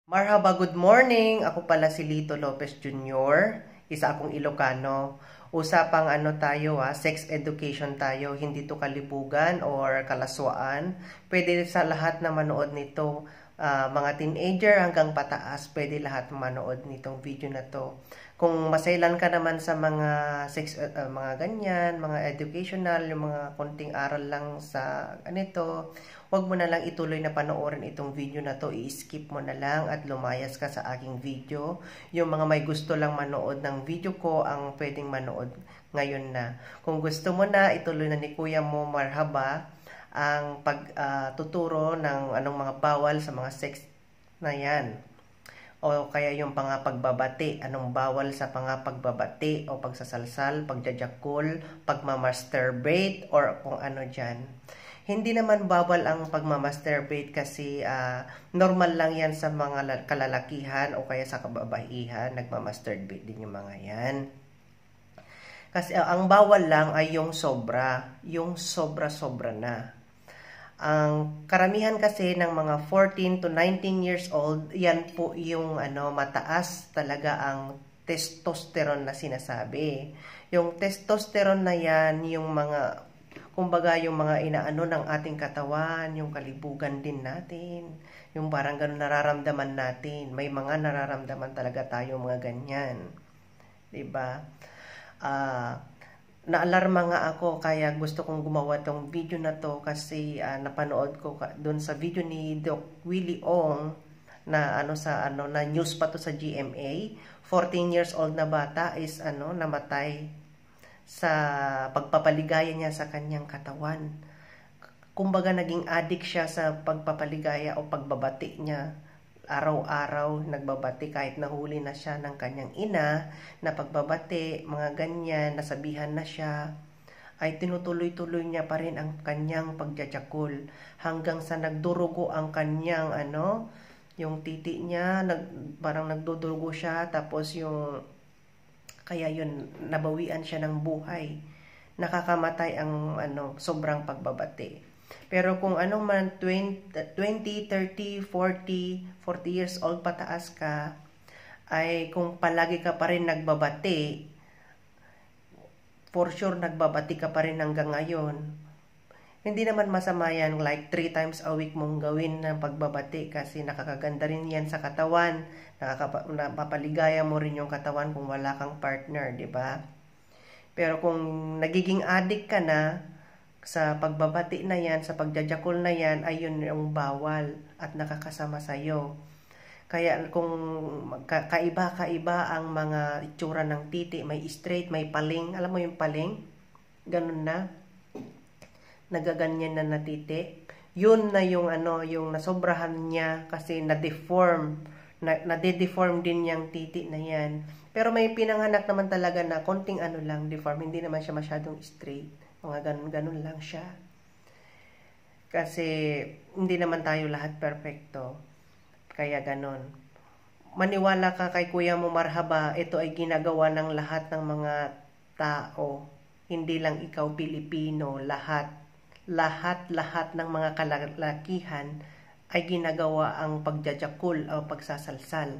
Marhaba, good morning! Ako pala si Lito Lopez Jr., isa akong Ilocano. Usapang tayo sex education tayo, hindi to kalibugan or kalaswaan. Pwede sa lahat na manood nito, mga teenager hanggang pataas, pwede lahat manood nitong video na to. Kung masailan ka naman sa mga sex, mga ganyan, mga educational, yung mga konting aral lang sa ganito, wag mo na lang ituloy na panoorin itong video na to, i-skip mo na lang at lumayas ka sa aking video. Yung mga may gusto lang manood ng video ko ang pwedeng manood ngayon na. Kung gusto mo na, ituloy na ni Kuya mo, marhaba, ang pagtuturo ng anong mga bawal sa mga sex na yan. O kaya yung pagbabati, anong bawal sa pagbabati o pagsasalsal, pagjajakul, pagmamasturbate, or kung ano dyan. Hindi naman bawal ang pagmamasturbate kasi normal lang yan sa mga kalalakihan o kaya sa kababaihan, nagmamasturbate din yung mga yan. Kasi ang bawal lang ay yung sobra-sobra na. Ang karamihan kasi ng mga 14 to 19 years old, yan po yung mataas talaga ang testosterone na sinasabi. Yung testosterone na yan, yung mga kumbaga yung mga inaano ng ating katawan, yung kalibugan din natin, yung parang ganun nararamdaman natin. May mga nararamdaman talaga tayo mga ganyan. 'Di ba? Naalarma nga ako kaya gusto kong gumawa tong video na to kasi napanood ko doon sa video ni Doc Willie Ong na na news pa to sa GMA. 14 years old na bata is namatay sa pagpapaligaya niya sa kanyang katawan. Kumbaga naging addict siya sa pagpapaligaya o pagbabati niya. Araw-araw nagbabati kahit nahuli na siya ng kanyang ina na pagbabati, mga ganyan, nasabihan na siya, ay tinutuloy-tuloy niya pa rin ang kanyang pagjajakul hanggang sa nagdurugo ang kanyang yung titi niya, parang nagdudurugo siya, tapos yung kaya yun, nabawian siya ng buhay. Nakakamatay ang sobrang pagbabati. Pero kung man 20, 30, 40 years old pataas ka, ay kung palagi ka pa rin nagbabati, for sure nagbabati ka pa rin hanggang ngayon. Hindi naman masama yan, like 3 times a week mong gawin ng pagbabati kasi nakakaganda rin yan sa katawan. Napapaligaya mo rin yung katawan kung wala kang partner, di ba? Pero kung nagiging addict ka na sa pagbabati na yan, sa pagjajakol na yan, ay yun yung bawal at nakakasama sa'yo. Kaya kung kaiba-kaiba ang mga itsura ng titi, may straight, may paling, alam mo yung paling? Ganun na. Nagaganyan na natiti. Yun na yung yung nasobrahan niya kasi na-deform. Na-deform din yung titi na yan. Pero may pinanganak naman talaga na konting lang, deform. Hindi naman siya masyadong straight. Mga ganun lang siya. Kasi hindi naman tayo lahat perfecto. Kaya ganun. Maniwala ka kay Kuya mo, marhaba. Ito ay ginagawa ng lahat ng mga tao. Hindi lang ikaw Pilipino, lahat ng mga kalalakihan ay ginagawa ang pagjajakul o pagsasalsal.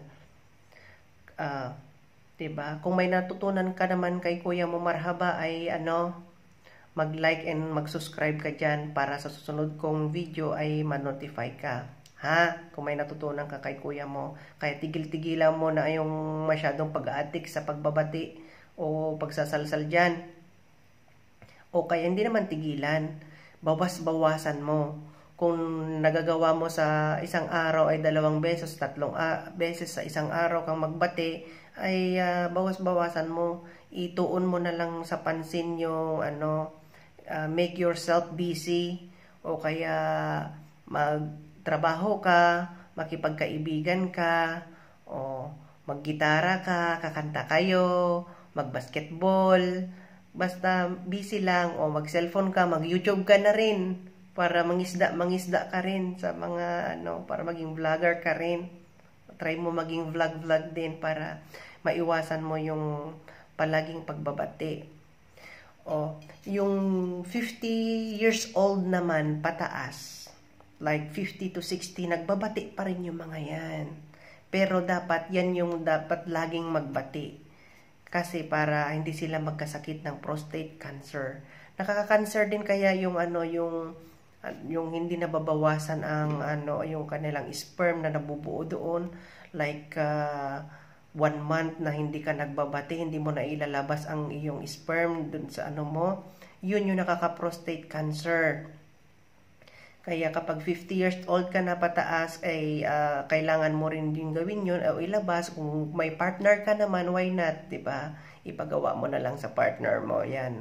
Diba? Kung may natutunan ka naman kay Kuya mo, marhaba, ay mag-like and mag-subscribe ka dyan para sa susunod kong video ay ma-notify ka. Ha? Kung may natutunan ka kay Kuya mo, kaya tigil-tigilan mo na yung masyadong pag-addict sa pagbabati o pagsasalsal dyan. O kaya hindi naman tigilan, bawas-bawasan mo. Kung nagagawa mo sa isang araw ay 2 beses, 3 beses sa isang araw kang magbati, ay bawas-bawasan mo. Ituon mo na lang sa pansin yung make yourself busy, o kaya magtrabaho ka, makipagkaibigan ka, o maggitara ka, kakanta kayo, magbasketball. Basta busy lang, o mag-cellphone ka, mag-YouTube ka na rin para mangisda ka rin sa mga para maging vlogger ka rin. Try mo maging vlog din para maiwasan mo yung palaging pagbabati. O yung 50 years old naman pataas, like 50 to 60, nagbabati pa rin yung mga yan. Pero dapat, yan yung dapat laging magbati. Kasi para hindi sila magkasakit ng prostate cancer. Nakaka-cancer din kaya yung yung hindi nababawasan ang yung kanilang sperm na nabubuo doon, like 1 month na hindi ka nagbabati, hindi mo na ilalabas ang iyong sperm dun sa mo, yun yung nakaka-prostate cancer. Kaya kapag 50 years old ka na pataas, ay kailangan mo rin din gawin yun o ilabas. Kung may partner ka naman, why not, di ba? Ipagawa mo na lang sa partner mo, yan.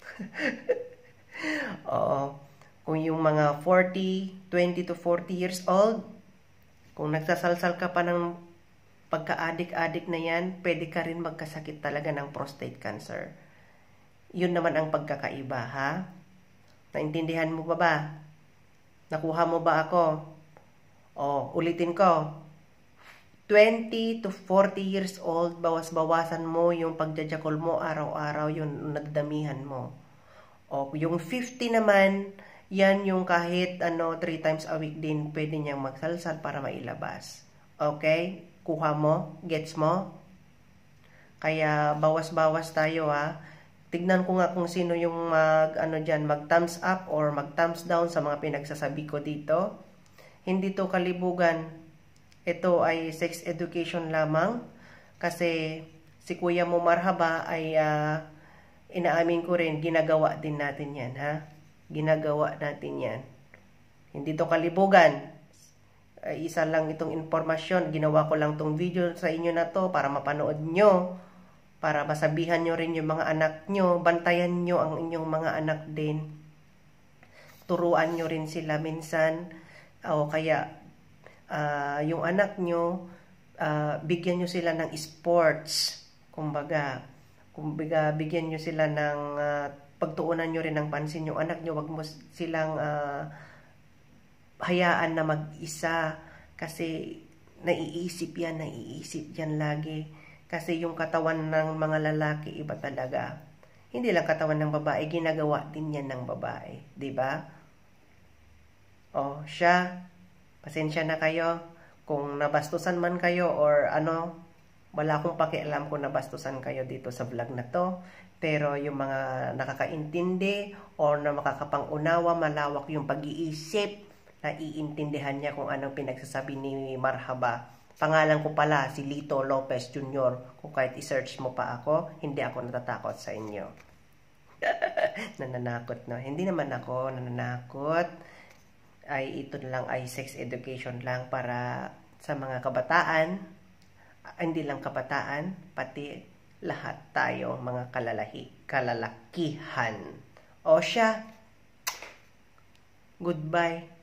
Oo. Kung yung mga 20 to 40 years old, kung nagsasalsal ka pa ng pagka-adik-adik na yan, pwede ka rin magkasakit talaga ng prostate cancer. Yun naman ang pagkakaiba, ha? Naintindihan mo ba? Nakuha mo ba ako? Ulitin ko. 20 to 40 years old, bawas-bawasan mo yung pagjajakol mo araw-araw, yung nadamihan mo. Yung 50 naman, yan yung kahit 3 times a week din, pwede niyang magsalsal para mailabas. Okay? Kuha mo? Gets mo? Kaya bawas-bawas tayo, ha? Tignan ko nga kung sino yung mag-thumbs up or mag-thumbs down sa mga pinagsasabi ko dito. Hindi to kalibugan. Ito ay sex education lamang. Kasi si Kuya mo Marhaba ay inaamin ko rin, ginagawa din natin yan, ha? Ginagawa natin yan. Hindi to kalibugan. Isa lang itong informasyon. Ginawa ko lang tong video sa inyo na to para mapanood nyo. Para masabihan nyo rin yung mga anak nyo, bantayan nyo ang inyong mga anak din. Turuan nyo rin sila minsan, o kaya yung anak nyo, bigyan nyo sila ng sports, kumbaga bigyan nyo sila ng, pagtuunan nyo rin ng pansin yung anak nyo, wag mo silang hayaan na mag-isa, kasi naiisip yan lagi. Kasi yung katawan ng mga lalaki iba talaga. Hindi lang katawan ng babae, ginagawa din yan ng babae, 'di ba? Siya, pasensya na kayo kung nabastusan man kayo or wala akong pakialam kung nabastusan kayo dito sa vlog na to. Pero yung mga nakakaintindi or na makakapang-unawa, malawak yung pag-iisip, na iintindihan niya kung anong pinagsasabi ni Marhaba. Pangalan ko pala si Lito Lopez Jr. Kung kahit i-search mo pa ako, hindi ako natatakot sa inyo. Nananakot, no? Hindi naman ako nananakot. Ito lang ay sex education lang para sa mga kabataan. Hindi lang kabataan, pati lahat tayo mga kalalakihan. Siya. Goodbye.